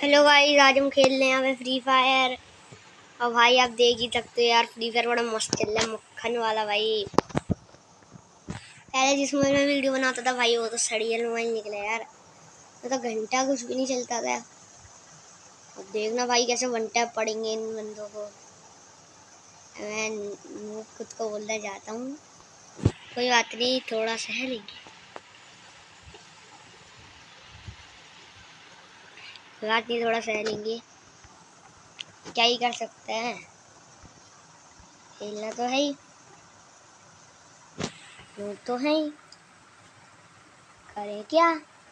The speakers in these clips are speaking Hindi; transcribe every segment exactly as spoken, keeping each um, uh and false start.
हेलो गाइस, आज हम खेल रहे हैं यहाँ पे फ्री फायर। और भाई आप देख ही सकते हो यार, फ्री फायर बड़ा मस्त चल रहा है, मक्खन वाला भाई। पहले जिस मोबाइल में वीडियो बनाता था भाई वो तो सड़ियल मोबाइल निकला यार, वो तो घंटा कुछ भी नहीं चलता था। अब देखना भाई कैसे वन टैप पड़ेंगे इन बंदों को। मैं खुद को बोलना चाहता हूँ, कोई बात नहीं, थोड़ा सह लेंगे, कोई बात नहीं, थोड़ा सह लेंगे, क्या ही कर सकते हैं, खेलना तो है ही, मूड तो है ही, करें क्या,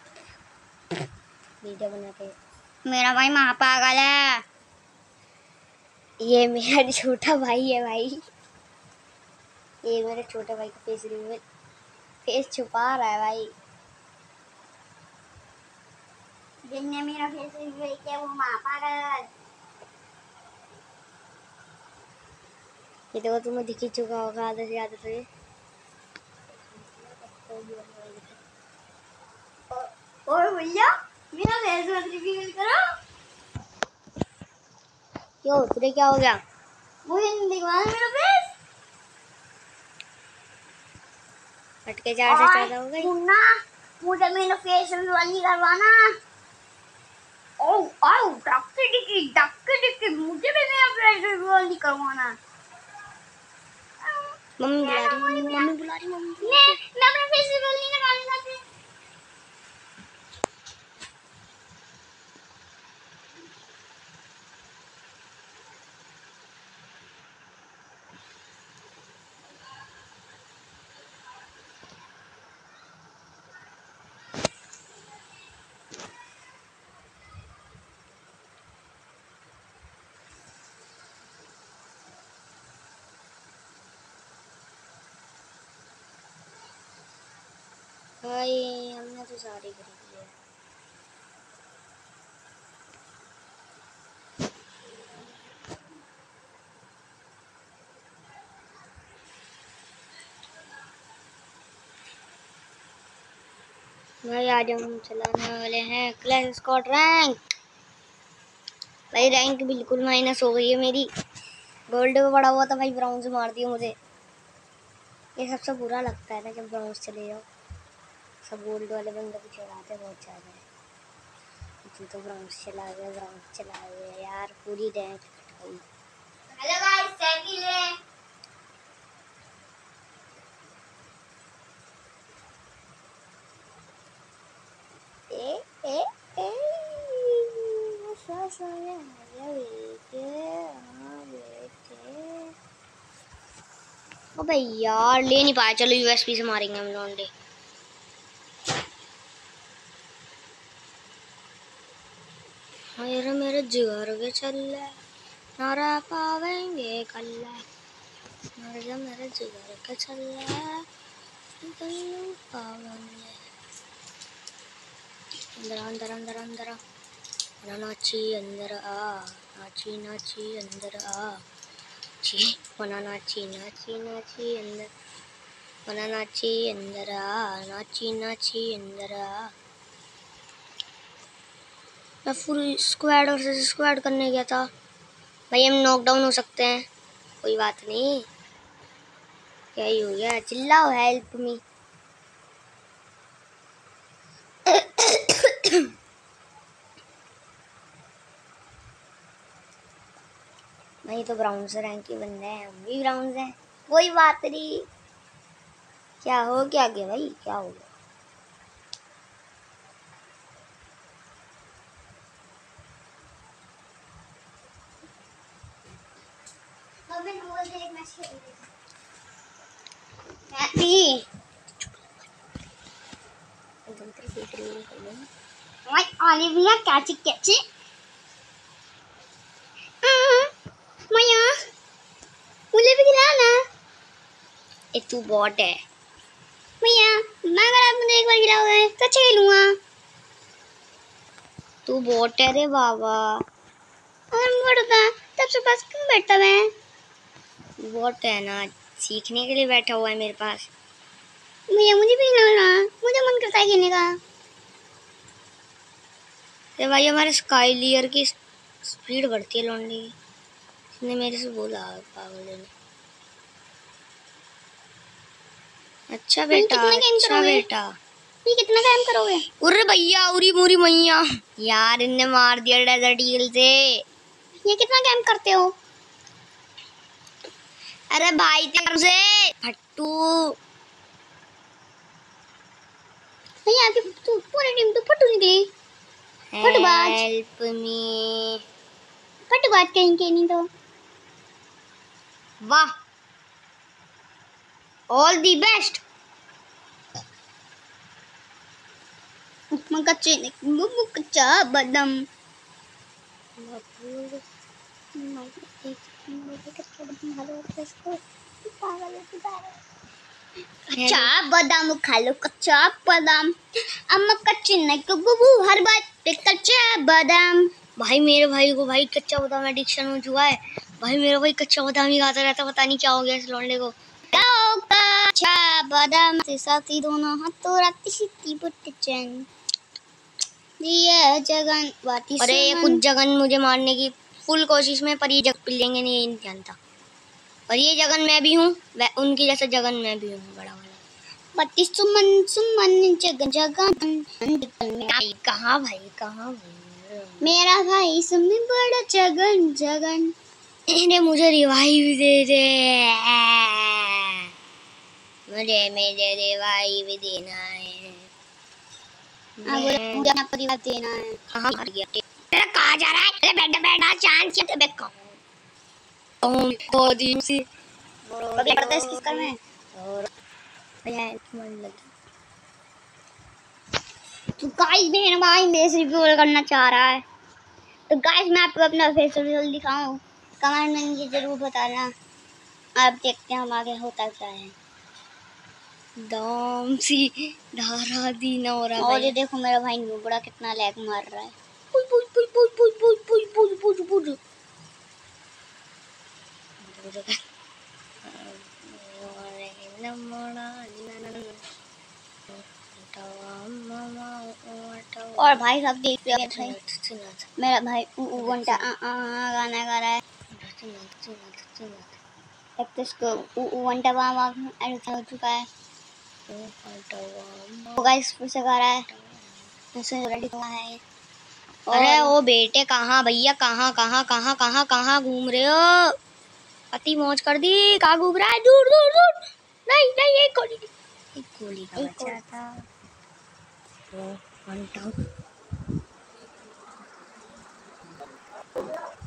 वीडियो बनाते। मेरा भाई महापागल है, ये मेरा छोटा भाई है भाई, ये मेरे छोटे भाई का फेस रिवील फेस छुपा रहा है भाई। जिसने मेरा फेस रिवील किया वो महापागल। ये देखो तुम्हें दिख ही चुका होगा आधे से ज्यादा तो ये। और भैया मेरा फेस मत रिवील करो। क्यों तुझे क्या हो गया? मुझे नहीं दिखवाना मेरा फेस। फटके चार से ज्यादा हो गई। मुन्ना मुझे मेरा फेस रिवील नहीं करवाना। ओ आओ डक्के डिक्की डक्के डिक्की, मुझे भी मेरा फेस रिवील नहीं करवाना। मम्मी बुला रही, मम्मी बुला रही, मम्मी मैं मैं अपना फेस रिवील नहीं करवाना चाहती। भाई हमने तो सारी खरीदी है। भाई आज हम चलाने वाले हैं क्लैश स्क्वाड रैंक। भाई रैंक बिल्कुल माइनस हो गई है मेरी, गोल्ड पे पड़ा हुआ था भाई, ब्राउन्स मार दिया मुझे। ये सबसे बुरा लगता है ना जब ब्राउन्स चले जाओ, सब गोल्ड वाले बंदे को चढ़ाते बहुत ज़्यादा है। तू तो ब्राउन्स चला गया, ब्राउन्स चला गया यार, पूरी रैंक कट गई। हेलो गाइस, साइकिल है। ए ए ए सा सा या या बेटे हां बेटे। अबे यार ले नहीं पाया, चलो यूएसपी से मारेंगे हम लौंडे। मेरे मेरे जिगर के चल्ले नारा पावेंगे कल्ला, मेरे मेरे जिगर के चल्ले कल्लू पावेंगे। अंदर अंदर अंदर अंदर आ नाची, अंदर आ नाची नाची अंदर आ ची वना नाची नाची नाची अंदर वना नाची अंदर आ नाची नाची अंदर आ। मैं फुल स्क्वाड और स्क्वाड करने गया था भाई, हम नॉकडाउन हो सकते हैं, कोई बात नहीं, क्या ही हो गया, चिल्लाओ हेल्प मी। नहीं तो ब्राउन से रैंक के बंदे हैं, हम भी ब्राउन हैं, कोई बात नहीं। क्या हो क्या गया भाई, क्या हो गया? ओलिविया कैची कैची मया मुझे भी खिलाना। ए तू बॉट है भैया, मैं अगर आप मुझे एक बार खिलाओगे तो अच्छा खेलूंगा। तू बॉट है रे बाबा, अगर मैं बॉट होता तब से पास क्यों बैठता मैं? बॉट है ना, सीखने के लिए बैठा हुआ है मेरे पास। भैया मुझे भी खिलाना, मुझे मन करता है खेलने का। अरे भाई हमारे स्काईलियर की स्पीड बढ़ती है लौंडे की। इसने मेरे से बोला पागल ने। अच्छा बेटा, अच्छा बेटा, ये कितना टाइम करोगे? उरे भैया, उरी मुरी मैया, यार इनने मार दिया डेजर्ट ईगल से। ये कितना गेम करते हो? अरे भाई तेरे से फट्टू भैया आपकी तो पूरी टीम तो फटू निकली। फटबाज, हेल्प मी। फटबाज कहीं के नहीं तो। वाह, ऑल दी बेस्ट। कच्चे मुमु कच्चा बादाम। कच्चा बादाम खा लो, कच्चा बादाम। अम्मा कच्चे नहीं को बुबू हर बात पे कच्चा बादाम। भाई मेरे भाई को भाई कच्चा बादाम एडिक्शन हो चुका है। भाई मेरा भाई कच्चा बादाम ही खाता रहता, पता नहीं क्या हो गया इस लौंडे को। कच्चा बादाम से साथी दोनों हाथों राती सीती बुट चैन दिया जगन वाती। अरे ये कुछ जगन मुझे मारने की फुल कोशिश में, पर ये जग पिल लेंगे नहीं, नहीं जानता। और ये जगन मैं भी हूँ, उनकी जैसा जगन मैं भी हूँ, बड़ा वाला। बत्तीस सुमन सुमन जगन जगन। कहाँ भाई, कहाँ भाई मेरा भाई सुमन बड़ा जगन जगन। इन्हें मुझे रिवाइव दे दे, मुझे मेरे रिवाइव देना है। मुझे अपना परिवार देना है। कहाँ मर गया? तेरा कहाँ जा रहा है? अरे बेटा बेटा चांस क्या तबे कौन? तुम तो दिन से बगले पड़ता है इसके कर में। और भैया मन लगा। तो गाइस मेरा भाई मेरे से रिव्यू करना चाह रहा है, तो गाइस मैं आपको अपना फेस रिवील दिखाऊं, कमेंट में मुझे जरूर बताना। आप देखते हैं हम आगे होता क्या है। दाम सी धारा दी ना हो रहा। और ये देखो मेरा भाई बड़ा कितना लैग मार रहा है। पुल पुल पुल पुल पुल पुल पुल पुल पुल पुल। और भाई सब देख रहे हैं मेरा भाई ऊ ऊ घंटा आ आ गाना गा रहा है। एक तो इसको ऊ ऊ घंटा वहाँ एडिक्शन हो चुका है। तो गाइस फिर से गा रहा है, इससे रेडी हुआ है। अरे ओ बेटे कहाँ भैया, कहाँ कहाँ कहाँ कहाँ कहाँ घूम रहे हो? पति मौज कर दी, कहाँ घूम रहा है? दूर दूर दूर। नहीं नहीं, एक गोली, एक गोली का बचा था वो। One town